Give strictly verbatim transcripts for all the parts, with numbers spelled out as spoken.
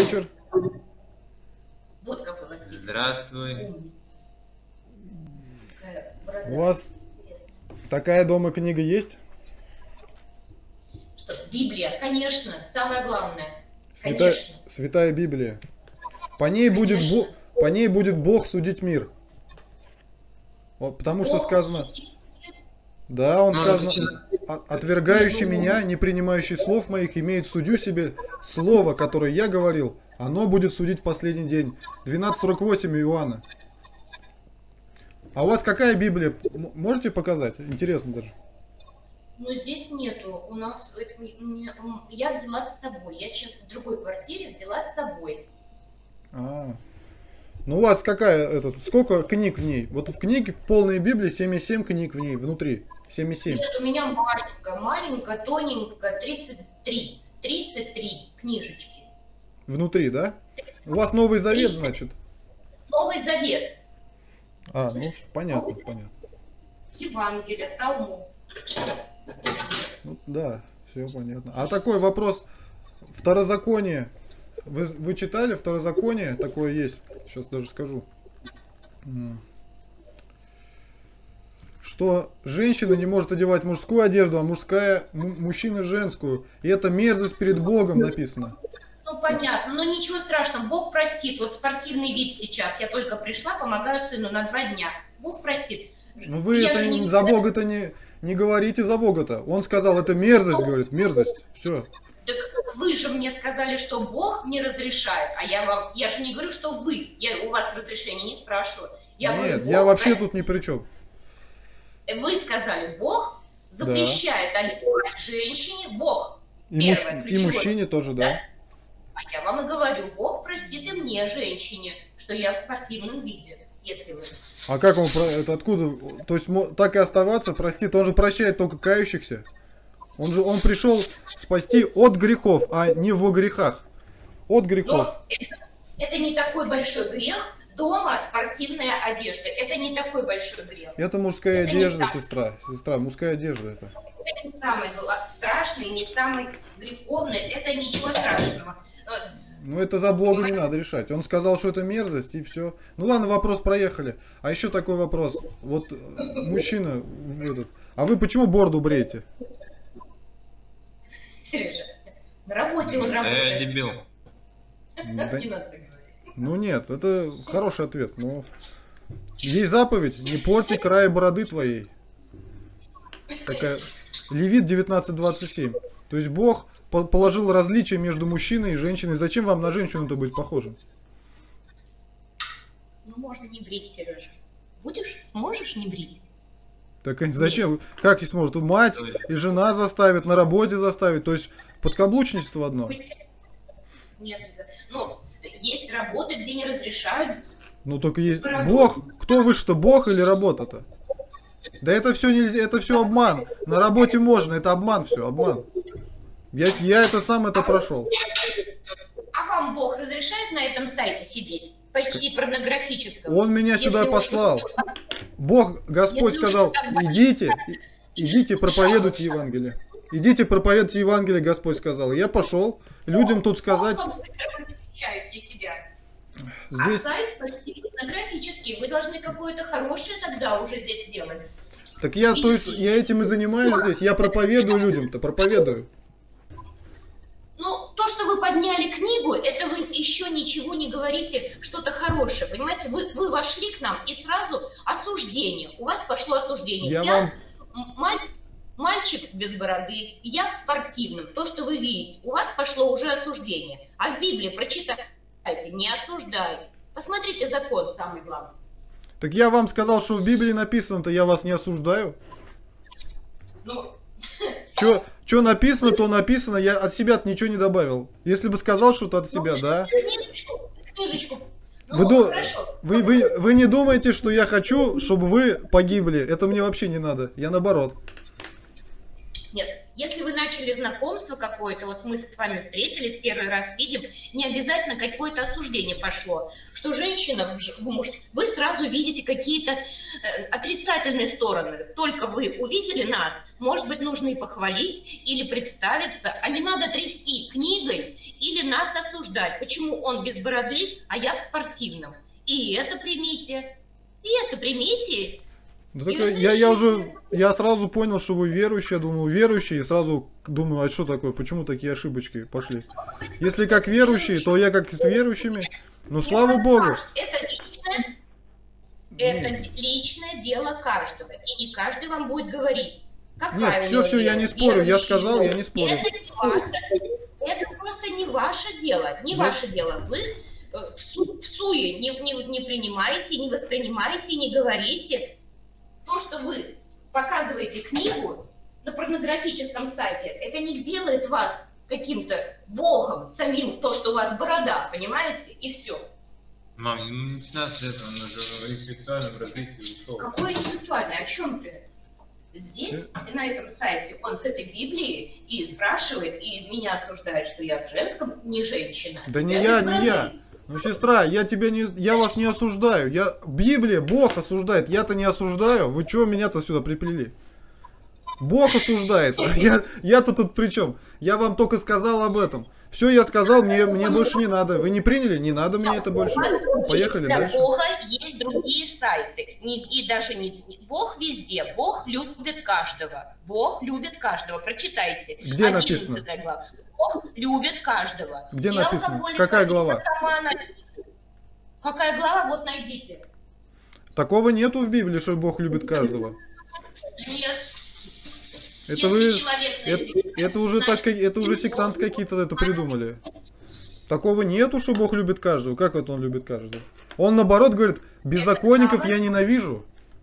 вечер. Вот какой у вас есть. Здравствуй. У вас такая дома книга есть? Что, Библия, конечно, самое главное. Святая, Конечно. Святая Библия. По ней будет, Бог, по ней будет Бог судить мир. Вот, потому что Бог сказано... судит мир? Да, он Ну, сказано, зачем? «О- отвергающий меня, не принимающий слов моих, имеет судью себе слово, которое я говорил, оно будет судить в последний день». двенадцать сорок восемь Иоанна. А у вас какая Библия? М- Можете показать? Интересно даже. Но здесь нету. У нас это не- не- м, я взяла с собой. Я сейчас в другой квартире взяла с собой. А. Ну у вас какая, этот, сколько книг в ней? Вот в книге, в полной Библии семьдесят семь книг в ней, внутри. семьдесят семь. Нет, у меня маленькая, маленькая, тоненькая, тридцать три. тридцать три книжечки. Внутри, да? У вас Новый Завет, значит? Новый Завет. А, ну понятно, понятно. Евангелие, Талмуд. Ну, да, все понятно. А такой вопрос. Второзаконие. Вы, вы читали Второзаконие? Такое есть. Сейчас даже скажу. М. Что женщина не может одевать мужскую одежду, а мужская м- мужчина женскую. И это мерзость перед Богом написано. Ну, понятно, но ничего страшного, Бог простит. Вот спортивный вид сейчас, я только пришла, помогаю сыну на два дня. Бог простит. Ну вы Я это же не- за Бога-то не, не говорите за Бога-то. Он сказал, это мерзость, говорит, мерзость. Все. Так вы же мне сказали, что Бог не разрешает, а я вам, я же не говорю, что вы, я у вас разрешения не спрашиваю. Я Нет, говорю, я Бог вообще простит. тут ни при чем. Вы сказали, Бог запрещает одевать женщине, Бог. И, муж- Первое, и ключевое. мужчине тоже, да. А я вам и говорю, Бог простит и мне, женщине, что я в спортивном виде, если вы... А как он, про- это откуда? То есть мо- так и оставаться, простит, он же прощает только кающихся. Он же, он пришел спасти от грехов, а не во грехах. От грехов. Но это, это не такой большой грех, дома спортивная одежда, это не такой большой грех. Это мужская Это не одежда, так. сестра. Сестра, мужская одежда это. Это не самый гла- страшный, не самый греховный, это ничего страшного. Э, Ну это за Бога не надо решать. Он сказал, что это мерзость, и все. Ну ладно, вопрос проехали. А еще такой вопрос. Вот э, мужчина, в этот. А вы почему бороду бреете? Сережа, на работе он Э, работает. дебил. Не Да- надо так говорить. Ну нет, это хороший ответ. Но есть заповедь, не порти края бороды твоей. Такая. Левит девятнадцать двадцать семь. То есть Бог по- положил различие между мужчиной и женщиной. Зачем вам на женщину-то быть похожим? Ну, можно не брить, Сережа. Будешь, сможешь не брить? Так и зачем? Как и сможет? Тут мать и жена заставит, на работе заставит. То есть подкаблучничество одно. Нет, ну, есть работы, где не разрешают. Ну только есть. Бог. Кто вы что, Бог или работа-то? Да это все нельзя, это все обман. На работе можно, это обман все, обман. Я, я это сам это прошел. А вам Бог разрешает на этом сайте сидеть? Почти порнографическом. Он меня Если сюда уж- послал. Бог, Господь Если уж сказал, так большой идите, и- идите проповедуйте Евангелие. Идите проповедуйте Евангелие, Господь сказал. Я пошел, людям тут сказать, Бог, вы защищаете себя. здесь, А сайт почти порнографический. Вы должны какое-то хорошее тогда уже здесь делать. так я, то есть, я этим и занимаюсь здесь, я проповедую людям-то, проповедую. Ну, то, что вы подняли книгу, это вы еще ничего не говорите, что-то хорошее, понимаете? Вы, вы вошли к нам и сразу осуждение. У вас пошло осуждение. Я вам- м- маль- мальчик без бороды, я в спортивном. То, что вы видите, у вас пошло уже осуждение. А в Библии прочитайте, не осуждай. Посмотрите закон, самый главный. Так я вам сказал, что в Библии написано-то, я вас не осуждаю. Ну, Что, что написано, то написано, я от себя ничего не добавил. Если бы сказал что-то от себя, ну, да. Книжечку, книжечку. Ну, Вы, ду- хорошо. вы, вы, вы не думаете, что я хочу, чтобы вы погибли? Это мне вообще не надо. Я наоборот. Нет, если вы начали знакомство какое-то, вот мы с вами встретились, первый раз видим, не обязательно какое-то осуждение пошло, что женщина, вы сразу видите какие-то отрицательные стороны. Только вы увидели нас, может быть, нужно и похвалить или представиться, а не надо трясти книгой или нас осуждать. Почему он без бороды, а я в спортивном? И это примите, и это примите. Да такая, я, я уже, я сразу понял, что вы верующие, я думаю, верующие, и сразу думаю, а что такое, почему такие ошибочки пошли? Если как верующие, то я как с верующими, но слава Богу. Это личное, это личное дело каждого, и не каждый вам будет говорить. Нет, все, все, я не спорю, я сказал, я не спорю. Это, не ваше, это просто не ваше дело, не Нет. ваше дело. Вы в, су, в суе не, не, не принимаете, не воспринимаете, не говорите. То, что вы показываете книгу на порнографическом сайте, это не делает вас каким-то богом самим, то, что у вас борода, понимаете, и все. Мам, ему пятнадцать лет, он уже в интеллектуальном развитии ушел. Какое интеллектуальное? О чем ты? Здесь, на этом сайте, он с этой Библией и спрашивает, и меня осуждает, что я в женском, не женщина. Да не я, не я. Ну, сестра, я тебя не, я вас не осуждаю. Я, Библия, Бог осуждает. Я-то не осуждаю. Вы чего меня-то сюда приплели? Бог осуждает. А я, я-то тут при чем? Я вам только сказал об этом. Все, я сказал, мне, мне больше не надо. Вы не приняли? Не надо мне это больше. Поехали для дальше. Для Бога есть другие сайты. Не, и даже не, не Бог везде. Бог любит каждого. Бог любит каждого. Прочитайте. Где написано? Глава. Бог любит каждого. Где и написано? Какая глава? Какая глава? Вот найдите. Такого нету в Библии, что Бог любит каждого. Нет. Это вы, это, это уже так, это уже сектанты какие-то это придумали. Такого нету, что Бог любит каждого. Как это он любит каждого? Он наоборот говорит, беззаконников я ненавижу.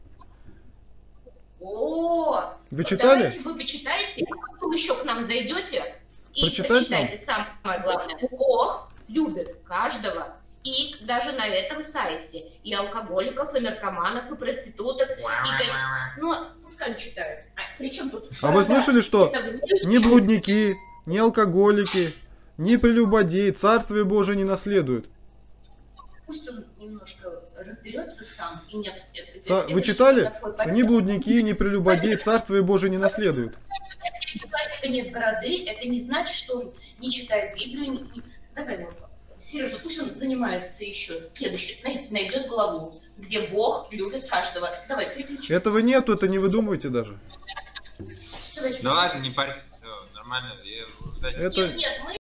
О, вы читали? Давайте вы почитайте, а потом еще к нам зайдете и прочитать прочитайте нам? Самое главное. Бог любит каждого. И даже на этом сайте и алкоголиков, и наркоманов, и проституток, и... Ну, пускай читают. А, причем тут... А вы слышали, что ни блудники, ни алкоголики, ни прелюбодеи Царствие Божие не наследуют? Пусть он немножко разберется сам. И не... Ца... Вы читали, что ни блудники, ни прелюбодеи Царствие Божие не наследуют? Это нет бороды, это не значит, что он не читает Библию. Не... Давай, Сережа, пусть он занимается еще. Следующий, найдет главу, где Бог любит каждого. Давай, переключи. Этого нету, это не выдумывайте даже. Да ладно, не парься, все нормально. Я... Это... Нет, нет, мы